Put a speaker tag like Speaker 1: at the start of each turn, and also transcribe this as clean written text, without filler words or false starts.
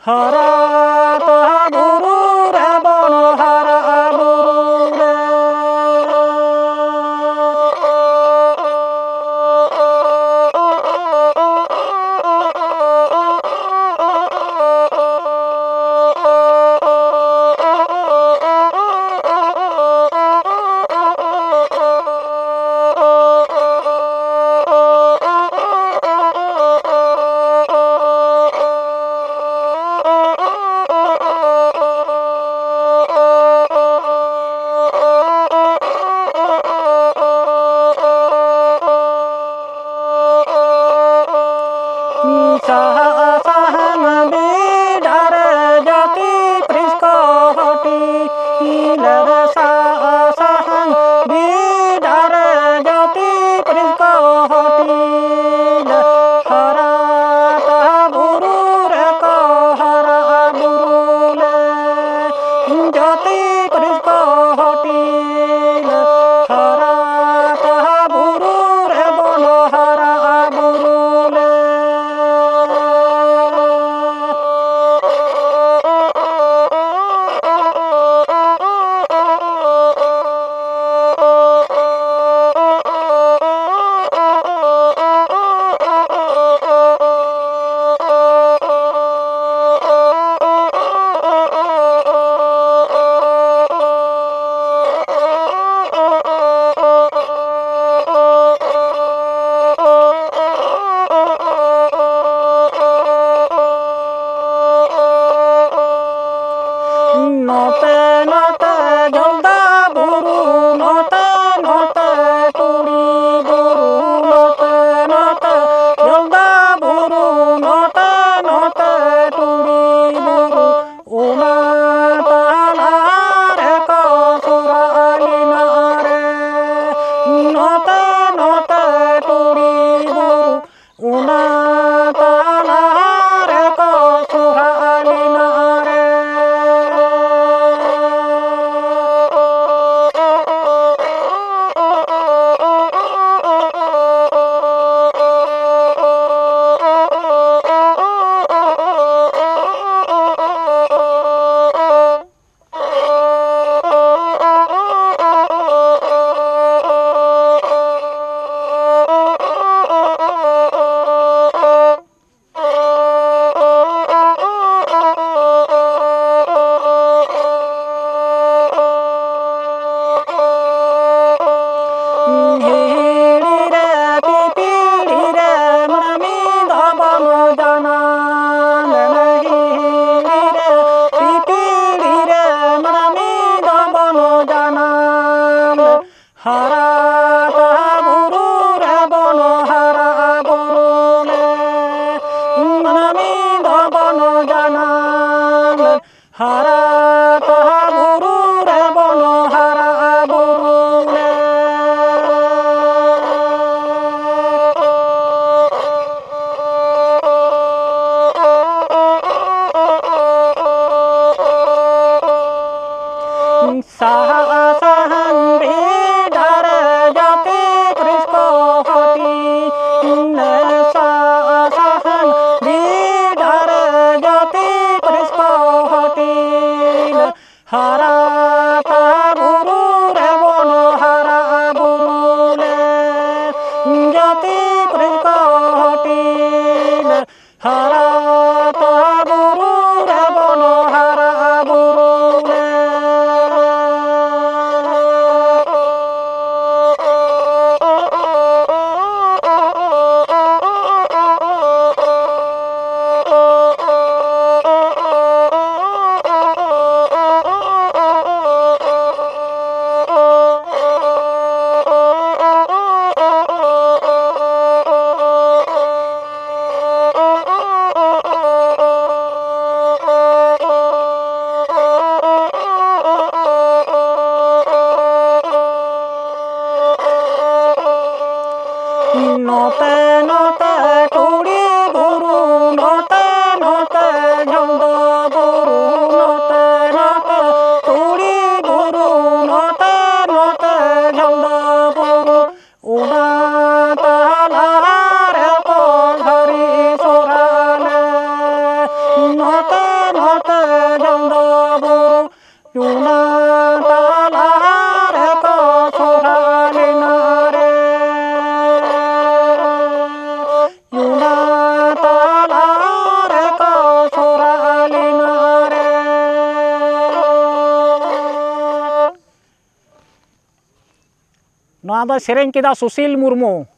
Speaker 1: hara taha buru re bono hara buru re sahan bidar jati prisko hoti ler sahan bidar jati prisko hoti hara taha buru re ko hara buru le jati prisko hoti hara taha buru re bono hara buru le note note jolda buru note note turi buru note note jolda buru note note turi buru una tanare ko suralina re note note turi buru una tanare ko suralina re hara taha buru re bono hara buru le manami do bono janan hara taha buru re bono hara buru le sahan bidar jati prisko hoti sahan bidar jati prisko hoti ᱱᱚᱣᱟ ᱫᱚ ᱥᱮᱨᱮᱧ ᱠᱮᱫᱟ ᱥᱩᱥᱤᱞ ᱢᱩᱨᱢᱩ।